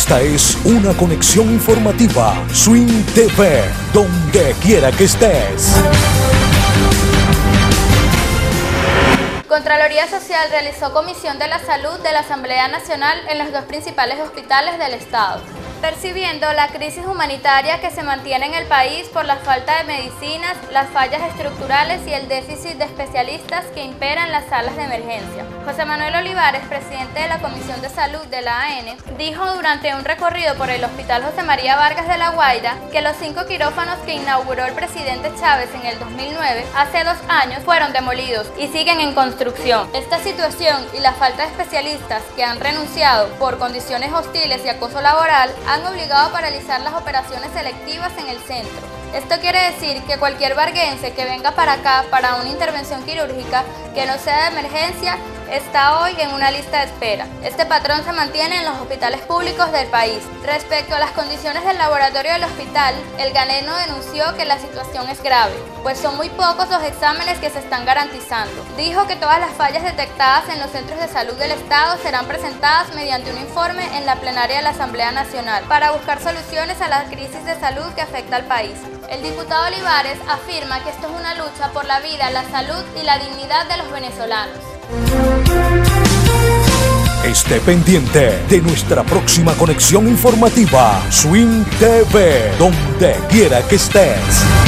Esta es una conexión informativa. Swing TV, donde quiera que estés. Contraloría Social realizó comisión de la salud de la Asamblea Nacional en los dos principales hospitales del Estado, percibiendo la crisis humanitaria que se mantiene en el país por la falta de medicinas, las fallas estructurales y el déficit de especialistas que imperan en las salas de emergencia. José Manuel Olivares, presidente de la Comisión de Salud de la AN, dijo durante un recorrido por el Hospital José María Vargas de La Guaira que los 5 quirófanos que inauguró el presidente Chávez en el 2009, hace 2 años, fueron demolidos y siguen en construcción. Esta situación y la falta de especialistas que han renunciado por condiciones hostiles y acoso laboral han obligado a paralizar las operaciones selectivas en el centro. Esto quiere decir que cualquier varguense que venga para acá para una intervención quirúrgica que no sea de emergencia está hoy en una lista de espera. Este patrón se mantiene en los hospitales públicos del país. Respecto a las condiciones del laboratorio del hospital, el galeno denunció que la situación es grave, pues son muy pocos los exámenes que se están garantizando. Dijo que todas las fallas detectadas en los centros de salud del Estado serán presentadas mediante un informe en la plenaria de la Asamblea Nacional para buscar soluciones a la crisis de salud que afecta al país. El diputado Olivares afirma que esto es una lucha por la vida, la salud y la dignidad de los venezolanos. Esté pendiente de nuestra próxima conexión informativa. Swing TV, donde quiera que estés.